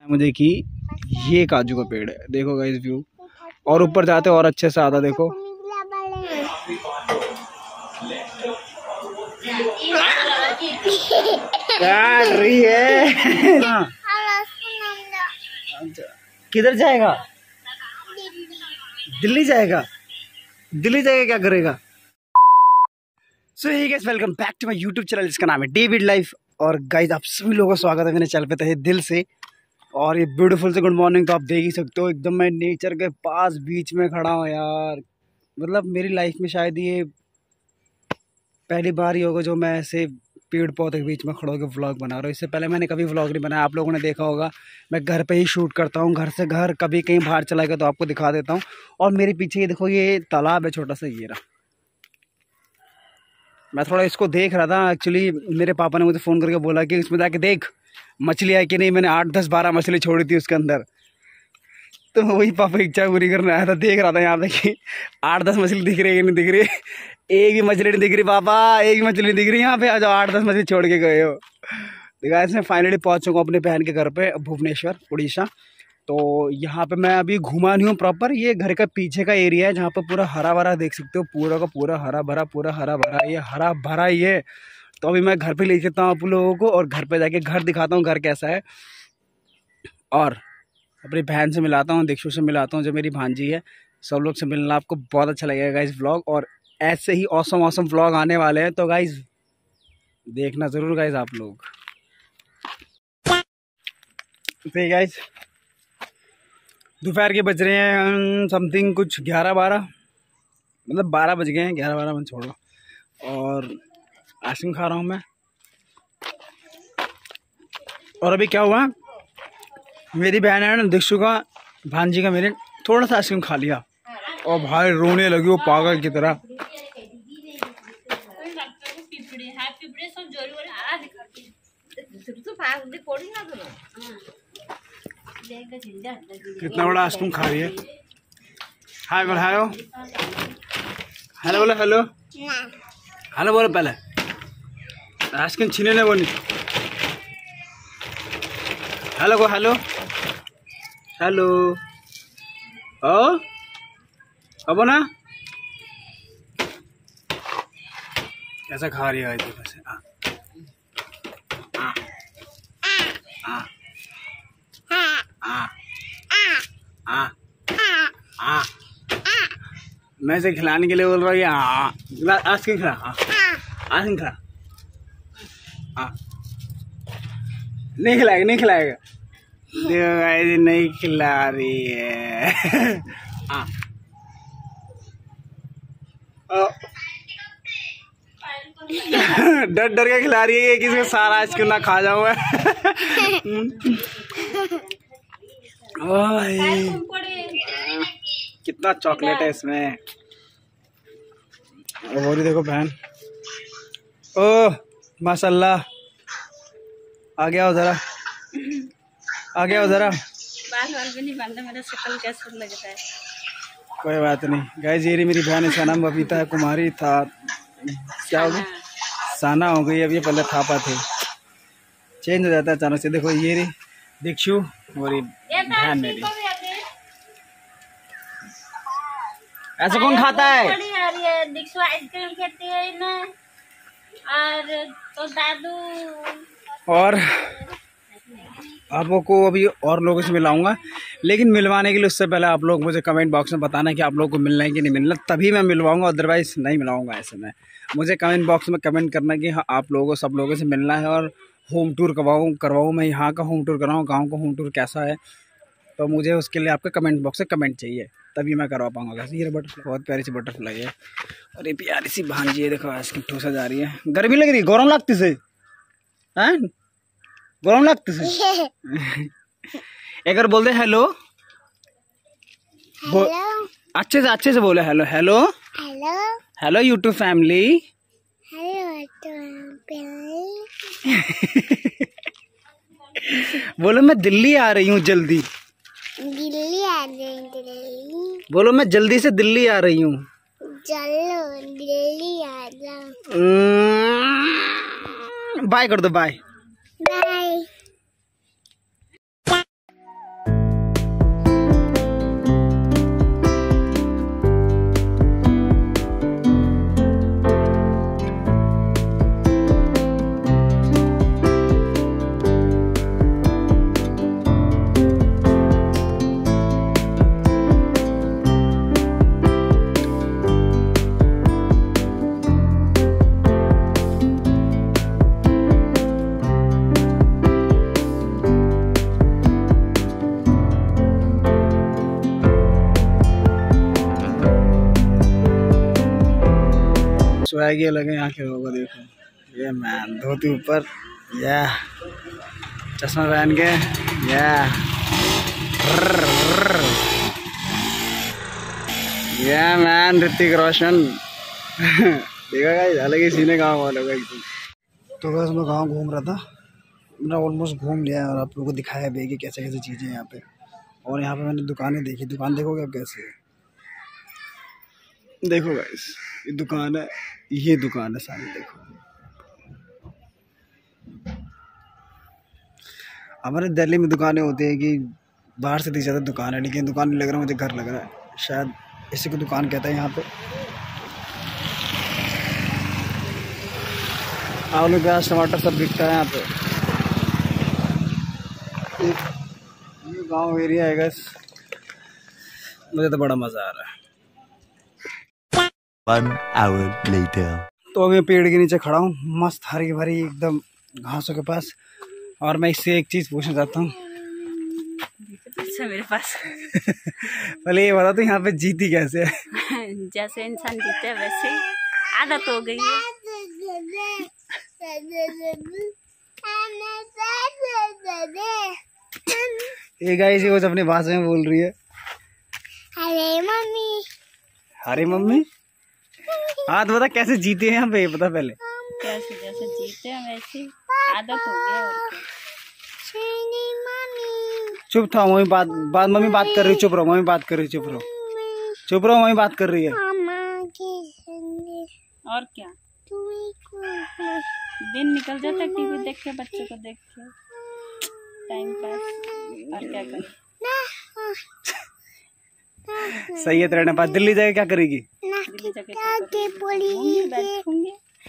मुझे कि ये काजू का पेड़ है, देखो गाइस व्यू, और ऊपर जाते और अच्छे से आता देखो। काट रही है। किधर जाएगा? दिल्ली जाएगा। दिल्ली जाएगा, क्या करेगा? So hey guys, welcome back to my YouTube channel जिसका नाम है डेविड लाइफ। और गाइस आप सभी लोगों का स्वागत है मेरे चैनल पे तहे दिल से। और ये ब्यूटीफुल से गुड मॉर्निंग तो आप देख ही सकते हो, एकदम मैं नेचर के पास बीच में खड़ा हूँ यार। मतलब मेरी लाइफ में शायद ये पहली बार ही होगा जो मैं ऐसे पेड़ पौधे के बीच में खड़ा होकर व्लॉग बना रहा हूँ। इससे पहले मैंने कभी व्लॉग नहीं बनाया, आप लोगों ने देखा होगा मैं घर पे ही शूट करता हूँ, घर से घर, कभी कहीं बाहर चला गया तो आपको दिखा देता हूँ। और मेरे पीछे ये देखो, ये तालाब है छोटा सा, ये रहा। मैं थोड़ा इसको देख रहा था, एक्चुअली मेरे पापा ने मुझे फ़ोन करके बोला कि इसमें जाके देख मछली है कि नहीं। मैंने 8, 10, 12 मछली छोड़ी थी उसके अंदर, तो वही पापा की इच्छा पूरी करने आया था। देख रहा था यहाँ पे कि 8, 10 मछली दिख रही है कि नहीं दिख रही। एक भी मछली नहीं दिख रही पापा, एक भी मछली नहीं दिख रही यहाँ पे। आज 8, 10 मछली छोड़ के गए हो। देखा, इसमें फाइनली पहुँच चुका हूँ अपने बहन के घर पे, भुवनेश्वर उड़ीसा। तो यहाँ पे मैं अभी घूमा नहीं हूँ प्रॉपर, ये घर का पीछे का एरिया है जहाँ पे पूरा हरा भरा देख सकते हो, पूरा का पूरा हरा भरा, पूरा हरा भरा, ये हरा भरा ये। तो अभी मैं घर पे ले जाता हूँ आप लोगों को, और घर पे जाके घर दिखाता हूँ घर कैसा है, और अपनी बहन से मिलाता हूँ, दीक्षु से मिलाता हूँ जो मेरी भांजी है। सब लोग से मिलना आपको बहुत अच्छा लगेगा इस व्लॉग, और ऐसे ही ऑसम ऑसम व्लॉग आने वाले हैं, तो गाइज देखना ज़रूर गाइज आप लोग। तो गाइज दोपहर के बज रहे हैं समथिंग कुछ 11-12, मतलब 12 बज गए हैं, 11-12 में छोड़ो। और आइसक्रीम खा रहा हूँ मैं। और अभी क्या हुआ, मेरी बहन है ना दीक्षु का, भांजी का, मेरे थोड़ा सा आइसक्रीम खा लिया और भाई रोने लगी वो पागल की तरह। कितना बड़ा आइसक्रीम खा रही है। हाय बोलो, हेलो हेलो बोलो, हेलो हेलो बोलो, पहले आइसक्रीम छीने ले बोली। हेलो को, हेलो हेलो ओ अब ना कैसा खा रही है देखो से। मैं इसे खिलाने के लिए बोल रहा हूँ, आइसक्रीम खिला, आइसक्रीम खिला। नहीं खिलाएगा, नहीं खिलाएगा, देखो नहीं खिला रही है। डर डर के खिला रही है कि इसमें सारा आइसक्रीम ना खा जाऊं मैं। कितना चॉकलेट है इसमें। और देखो बहन, ओह माशाल्लाह, आ गया हो जरा, आ गया हो जरा। बाल भी नहीं बांधा, मेरा शक्ल कैसा लगता है। कोई बात नहीं गाइस, ये रही मेरी बहन, इसका नाम बबीता है, कुमारी था, क्या हो गया, साना हो गई। अब ये पहले थापा थे, चेंज हो जाता है अचानक से। देखो ये रही दीक्षु और ये बहन मेरी। ऐसा कौन खाता है? दीक्षु आइसक्रीम खाती है ना, और तो दादू। और आप लोगों को अभी और लोगों से मिलाऊंगा, लेकिन मिलवाने के लिए उससे पहले आप लोग मुझे कमेंट बॉक्स में बताना कि आप लोगों को मिलना है कि नहीं मिलना, तभी मैं मिलवाऊंगा, अदरवाइज नहीं मिलाऊंगा। ऐसे में मुझे कमेंट बॉक्स में कमेंट करना कि हाँ आप लोगों को, सब लोगों से मिलना है, और होम टूर करवाऊँ मैं, यहाँ का होम टूर कराऊँ, गाँव का होम टूर कैसा है, तो मुझे उसके लिए आपके कमेंट बॉक्स से कमेंट चाहिए, तभी मैं करवा पाऊंगा। वैसे ये बटरफ्लाई बहुत प्यारी सी बटरफ्लाई है, और ये प्यारी सी भांजी है, देखो आइसक्रीम ठूसा जा रही है। गर्मी लग रही है, गरम लगती से, हैं गरम लगती से। एक बार बोल दे हेलो, अच्छे से बोले hello, hello hello hello YouTube family, बोलो मैं दिल्ली आ रही हूँ जल्दी, दिल्ली आ रही, बोलो मैं जल्दी से दिल्ली आ रही हूँ, चलो दिल्ली आ जाओ। बाय कर दो, बाय बाय। स्वैग ही अलग है यहाँ के लोगों को। देखो ये मैन धोती ऊपर, या चश्मा पहन के, या मैन ऋतिक रोशन। देखा गाइस, अलग ही सीने गाँव वालों का एकदम। तो बस मैं गाँव घूम रहा था, मैंने ऑलमोस्ट घूम लिया और आप लोगों को दिखाया भी कि कैसे कैसे चीज़ें यहाँ पे। और यहाँ पे मैंने दुकानें देखी, दुकान देखोगे आप कैसे है। देखो गाइस, ये दुकान है, ये दुकान है सारी। देखो हमारे दिल्ली में दुकानें होती है कि बाहर से दिख जाता है दुकान है, लेकिन दुकान नहीं लग रहा, मुझे घर लग रहा है। शायद इसी को दुकान कहता है यहाँ पे। आलू प्याज टमाटर सब बिकता है यहाँ पे। ये गांव एरिया है गाइस, मुझे तो बड़ा मज़ा आ रहा है। 1 hour later. तो मैं पेड़ के नीचे खड़ा हूँ, मस्त हरी भरी एकदम घासों के पास। और मैं इससे एक चीज़ पूछना चाहता हूँ। अच्छा मेरे पास पहले ये बता, तो यहाँ पे जीती कैसे है? जैसे इंसान जीते है वैसे आदत हो गई है। ये गाइस, ये कुछ अपनी भाषा में बोल रही है। अरे मम्मी, अरे मम्मी। हाँ तो बता कैसे जीते हैं यहाँ पे, ये पता पहले। कैसे जैसे जीते हैं वैसे आदत हो गया। और क्या। चुप था, मम्मी बात मम्मी बात कर रही, चुप रहो मम्मी बात कर रही, चुप रहो मम्मी बात कर रही है। और क्या, दिन निकल जाता है टीवी देख के, बच्चों को देख के, टाइम पास। और क्या करें। सही है तेरे पास। दिल्ली जाके क्या करेगी? दिल्ली जाके बैठूंगी।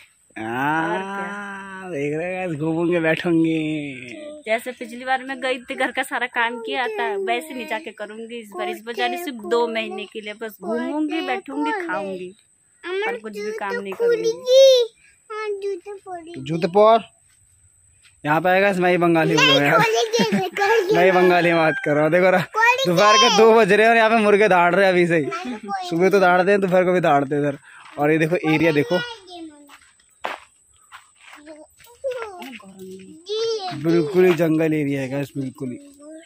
देख रहे हैं, घूमूंगे बैठूंगे। जैसे पिछली बार मैं गई थी, घर का सारा काम किया था, वैसे नहीं जाके करूंगी इस बार। इस बार जाने सिर्फ 2 महीने के लिए, बस घूमूंगी बैठूंगी खाऊंगी और कुछ भी काम नहीं करूंगी। जूते पौर यहाँ पे आएगा। मैं ही बंगाली हूँ यार, मैं ही बंगाली बात कर रहा हूँ। देखो दोपहर के 2 बज रहे हैं और यहाँ पे मुर्गे दाड़ रहे हैं अभी से ही। सुबह तो दाड़ते हैं, दोपहर को भी दाड़ते हैं इधर। और ये देखो एरिया देखो, बिल्कुल ही जंगल एरिया है बिल्कुल ही।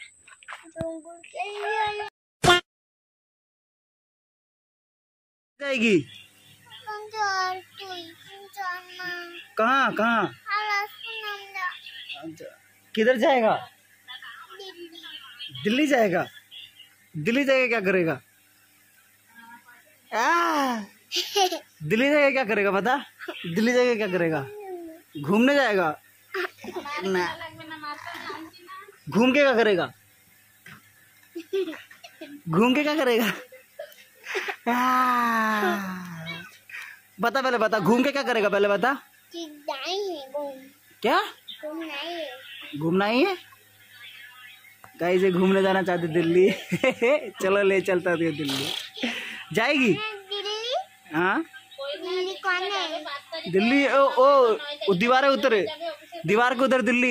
जाएगी कहाँ कहाँ, किधर जाएगा? दिल्ली जाएगा। दिल्ली जाएगा क्या करेगा? दिल्ली जाएगा क्या करेगा बता? दिल्ली जाएगा क्या करेगा? घूमने जाएगा ना? घूम के क्या करेगा? घूम के क्या करेगा? बता पहले, बता घूम के क्या करेगा पहले बता। क्या घूमना ही है? गाइस ये घूमने जाना चाहते दिल्ली। चलो ले चलता है दिल्ली। जाएगी? हाँ दिल्ली। ओ दीवार है उधर, दीवार के उधर दिल्ली।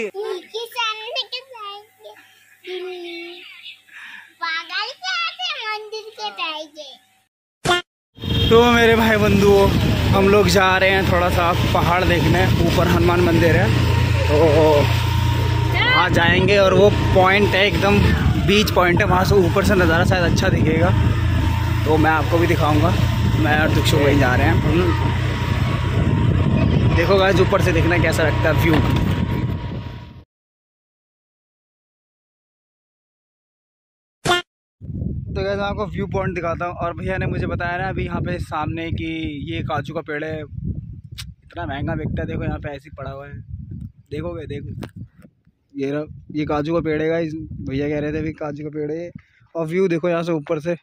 तो मेरे भाई बंधुओं, हम लोग जा रहे हैं थोड़ा सा पहाड़ देखने। ऊपर हनुमान मंदिर है, तो वहाँ जाएंगे। और वो पॉइंट है एकदम बीच पॉइंट है, वहाँ से ऊपर से नज़ारा शायद अच्छा दिखेगा, तो मैं आपको भी दिखाऊंगा। मैं और दुक्षु वहीं जा रहे हैं। देखो गाइस ऊपर से देखना कैसा लगता है व्यू। तो गाइस मैं आपको व्यू पॉइंट दिखाता हूँ। और भैया ने मुझे बताया ना अभी यहाँ पे सामने कि ये काजू का पेड़ है, इतना महंगा बिकता है। देखो यहाँ पे ऐसे ही पड़ा हुआ है, देखोगे देखो ये काजू का पेड़ है गाइस। भैया कह रहे थे अभी काजू का पेड़ है। और व्यू देखो यहाँ से ऊपर से।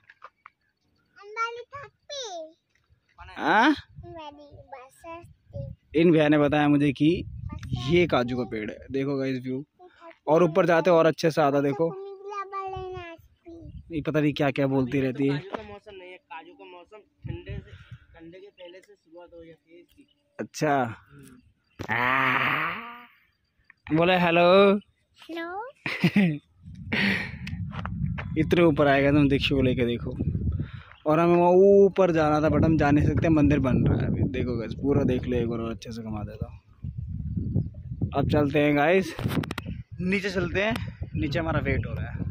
इन भैया ने बताया मुझे कि ये काजू का पेड़ है। देखो गाइस व्यू, और ऊपर जाते और अच्छे से आता। देखो ये पता नहीं क्या क्या बोलती रहती है। काजू का मौसम नहीं है, काजू का मौसम ठंडे के पहले से शुरुआत हो जाती है इसकी। अच्छा बोले हेलो। इतने ऊपर आएगा तुम दीक्षु को लेके देखो। और हमें वहाँ ऊपर जाना था बट हम जा नहीं सकते, मंदिर बन रहा है अभी। देखो गाइस पूरा देख लो एक बार और अच्छे से घुमा देता हूँ। अब चलते हैं गाइस, नीचे चलते हैं, नीचे हमारा वेट हो रहा है।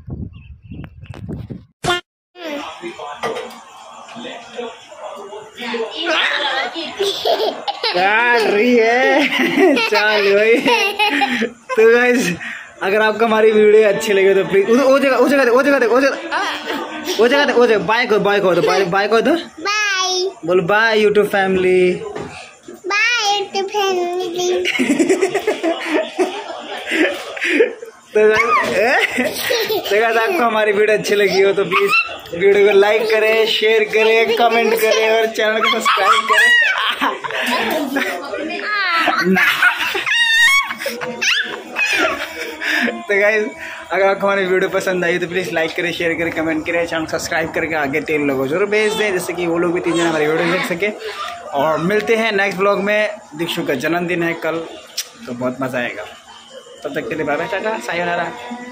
काट रही है चल भाई। तो गाइस अगर आपको हमारी वीडियो अच्छी लगे तो प्लीज वो जगह बाय को बाय बोलो bye YouTube family. Bye YouTube family. तो गाइस आपको हमारी वीडियो अच्छी लगी हो तो प्लीज वीडियो को लाइक करें, शेयर करें, कमेंट करें और चैनल को सब्सक्राइब करें। तो गाइस अगर आपको हमारी वीडियो पसंद आई तो प्लीज़ लाइक करें, शेयर करें, कमेंट करें, चैनल सब्सक्राइब करके आगे 3 लोगों जरूर भेज दें जिससे कि वो लोग भी 3 दिन हमारी वीडियो देख सके। और मिलते हैं नेक्स्ट ब्लॉग में। दीक्षु का जन्मदिन है कल, तो बहुत मज़ा आएगा। तब तक के लिए बाय बाय, टाटा, सायोनारा।